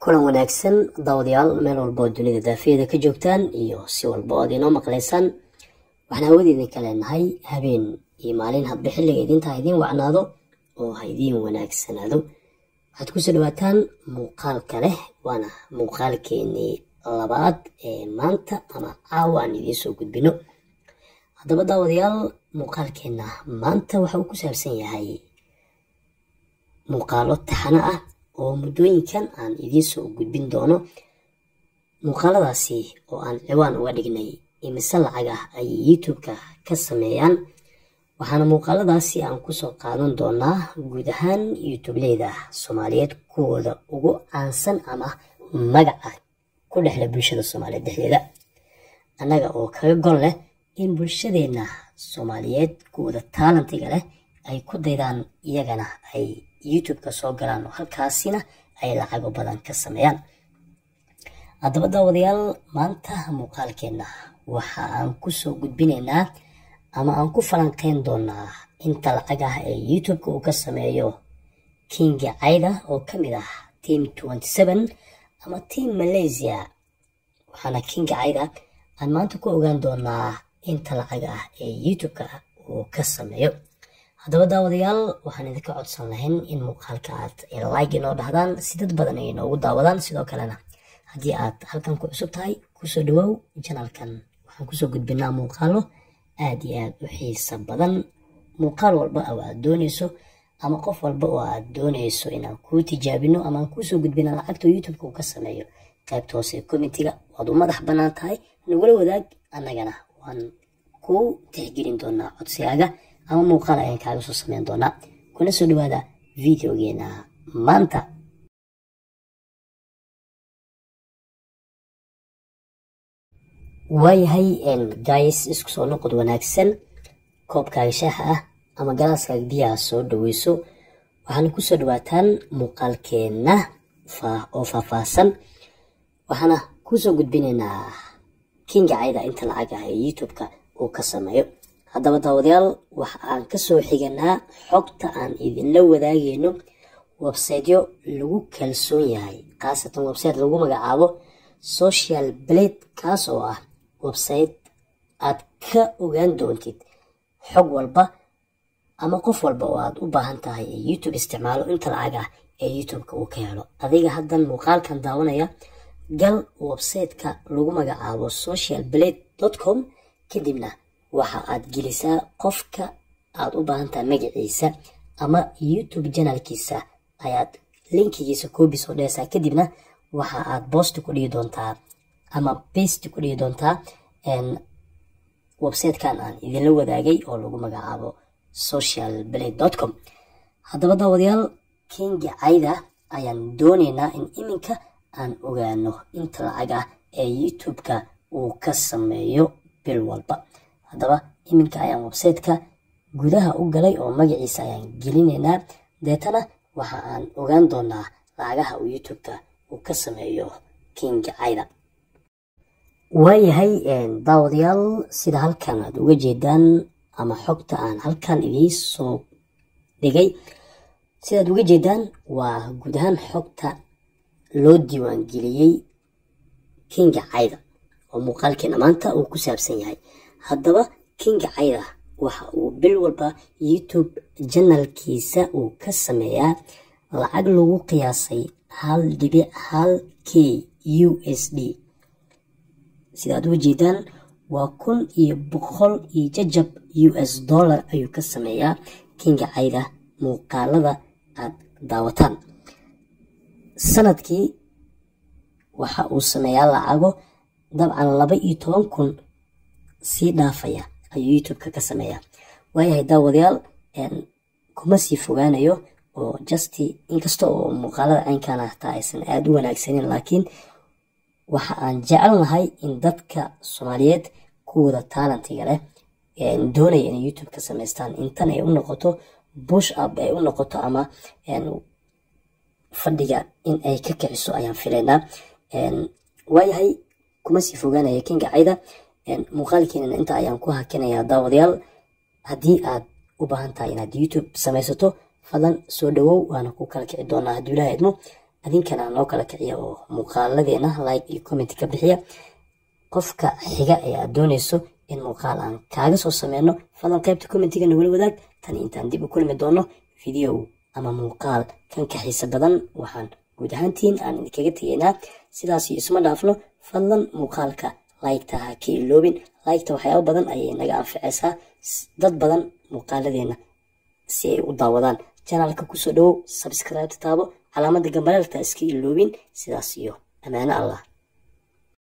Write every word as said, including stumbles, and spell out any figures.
kulan wanaagsan daawadayaal meel walba oo dunida daafiyada ka joogtaan iyo si walba oo idinoo maqlaysaan waxaan hawadiidin ka leenahay habeen iyo maalin hadba xilliga idintaa idiin wacnaado oo ha idiin wanaagsanaado waxaad ku soo dhawaataan muuqaalka leh waana muuqaalkeenii labaad ee maanta ama caawa aan idiin soo gudbino haddaba daawadayaal muuqaalkeena maanta waxa uu ku saabsan yahay muuqaalo taxano ah oo muddooyinkan aan idiin soo gudbin doono muuqaaladaasi oo aan ciwaan uga dhignay imise lacag ah ay youtube-ka ka sameeyaan waxaana muuqaaladaasi aan kusoo qaadan doonaa guud ahaan youtube-leyda soomaaliyeed kuwooda ugu caansan ama magaca ku dhexla bulshada soomaaliyeed dhexdeeda annaga oo kaga gol leh in bulshadeena soomaaliyeed kuwooda taalantiga leh ay ku daydaan iyagana ay youtube-ka soo galaan oo halkaasina ay lacago badan ka sameeyaan haddaba daawadayaal maanta muuqaalkeena waxa aan kusoo gudbinaynaa ama aan ku falanqeyn doonaa inta lacag ah ee youtube-ka uu ka sameeyo kinga cayda oo ka mid ah team twenty seven ama team Malaysia waxaana kinga cayda aan maanta ku ogaan doonaa inta lacag ah ee youtube-ka uu ka sameeyo haddaba daawadayaal waxaan idinka codsan lahayn in muuqaalka aad like inoo dhahdaan si dad badan ay inoogu daawadaan sidoo kalena haddii aad halkan ku cusub tahay kusoo dhawaaw janalkan waxaan kusoo gudbinaa muuqaalo aad iyo aad u xiisa badan muuqaal walba oo aad doonayso ama qof walba oo aad doonayso inaan kuu tijaabino ama aan kusoo gudbina lacagta youtube-ka uu ka sameeyo qaybta hoose commentiga waad u madax bannaan tahay nagula wadaag annagana waan kuu tixgelin doonaa codsigaaga ama muuqaal ayaan kaaga soo sameyn doonaa kuna soo dhawaada videogeena maanta waayahay guys isku soo noqod wanaagsan koobkaaga shaaxa ah ama galaaskaaga biyaha soo dhaweyso waxaana kusoo dhawaataan muuqaalkeena oo faahfaahsan waxaana kusoo gudbinaynaa kinga cayda inta lacag ah ee youtube-ka uu ka sameeyo haddaba daawadayaal waxa aan kasoo xiganaa xogta aan idinla wadaagayno websiteyo lagu kalsoon yahay khaasatan website lagu magacaabo social blade kaas oo ah website aad ka ogaan doontid xog walba ama qof walba oo aad u baahan tahay ee youtube isticmaalo inta lacag ah ee youtube-ka uu ka helo adiga haddan muuqaalkan daawanaya gal website-ka lagu magacaabo social blade dot com kadibna waxa aad gelisaa qofka aad u baahan tahay magaciisa ama youtube channelkiisa ayaad linkigiisa copy soo dhigaysaa kadibna waxa aad post ku dhigi doontaa ama paste ku dhigi doontaa website-kan aan idinla wadaagay oo lagu magacaabo social blade dot com haddaba daawadayaal kinga cayda ayaan doonaynaa in iminka aan ogaano inta lacag ah ee youtube-ka uu ka sameeyo bil walba haddaba iminka ayaan website-ka gudaha u galay oo magaciisa ayaan gelinaynaa deetana waxa aan ogaan doonaa lacagaha uu youtube-ka uu ka sameeyo kinga cayda waayahay daawadayaal sida halkan aad uga jeedaan ama xogta aan halkan idiin soo dhigay sidaad uga jeedaan waa guud ahaan xogta loo diiwaan geliyey kinga cayda oo muuqaalkeena maanta uu ku saabsan yahay haddaba kinga cayda waxa uu bil walba youtube channelkiisa uu ka sameeyaa lacag lagu qiyaasay hal dhibic hal k u s d sidaad uga jeedaan waa kun iyo boqol iyo jajab u s dollar ayuu ka sameeyaa kinga cayda muuqaalada aad daawataan sanadkii waxa uu sameeyaa lacago dabcan laba iyo toban kun sii dhaafaya ayuu youtube-ka ka sameeyaa waayahay daawadayaal kuma sii fogaanayo oo just inkasta oo muuqaalada caynkan hataa aysan aada u wanaagsanin laakiin waxa aan jecelnahay in dadka soomaaliyeed kuwooda taalantiga leh doonaya inay youtube ka samaystaan intan ay u noqoto bush up ay u noqoto ama fadhiga in ay ka kiciso ayaan filaynaa waayahay kuma sii fogaanaya kinga cayda muuqaalkeenana inta ayaan ku hakinayaa daawadayaal haddii aad u baahan tahay inaad youtube samaysato fadlan soo dhawow waana ku kala kici doonaa hadduu ilaaha idmo adinkana noo kala kiciya oo muuqaaladeena like iyo comment ka bixiya qofka xiga ee aad doonayso in muuqaal aan kaaga soo sameyno fadlan qaybta commentiga nagula wadaag tan intaan dib u kulmi doono video ama muuqaal kan ka xiisa badan waxaan guud ahaantiin aan idinkaga tegaynaa sidaas iyo isma dhaafno fadlan muuqaalka like-ta ha ka iloobin like-ta waxyaabo badan ayay naga anficaysaa dad badan muuqaaladeena si ay u daawadaan channelka kusoo dhawow subscribe taabo calaamada gambaleelta iska iloobin sidaas iyo amaano allah